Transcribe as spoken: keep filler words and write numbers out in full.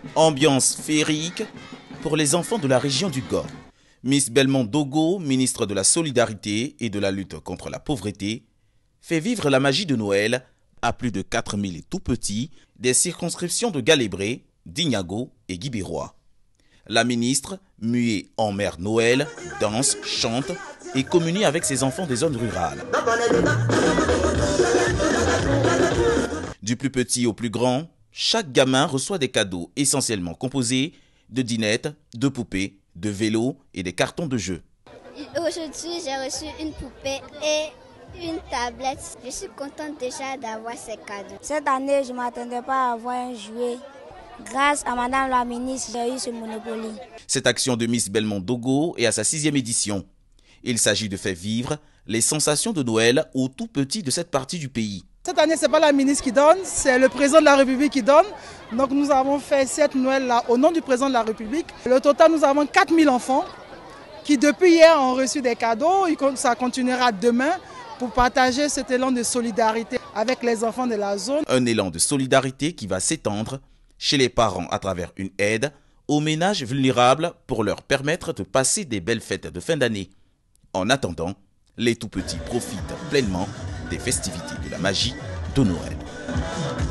Ambiance féerique pour les enfants de la région du Gord. Miss Belmont Dogo, ministre de la Solidarité et de la lutte contre la pauvreté, fait vivre la magie de Noël à plus de quatre mille tout-petits des circonscriptions de Galébré, Dignago et Guibérois. La ministre, muée en mère Noël, danse, chante et communie avec ses enfants des zones rurales. Du plus petit au plus grand, chaque gamin reçoit des cadeaux essentiellement composés de dinettes, de poupées, de vélos et des cartons de jeux. Aujourd'hui, j'ai reçu une poupée et une tablette. Je suis contente déjà d'avoir ces cadeaux. Cette année, je ne m'attendais pas à avoir un jouet. Grâce à Madame la ministre, j'ai eu ce Monopoly. Cette action de Miss Belmont Dogo est à sa sixième édition. Il s'agit de faire vivre les sensations de Noël aux tout petits de cette partie du pays. Cette année, ce n'est pas la ministre qui donne, c'est le président de la République qui donne. Donc nous avons fait cette Noël-là au nom du président de la République. Le total, nous avons quatre mille enfants qui depuis hier ont reçu des cadeaux. Ça continuera demain pour partager cet élan de solidarité avec les enfants de la zone. Un élan de solidarité qui va s'étendre chez les parents à travers une aide aux ménages vulnérables pour leur permettre de passer des belles fêtes de fin d'année. En attendant, les tout-petits profitent pleinement des festivités de la magie de Noël.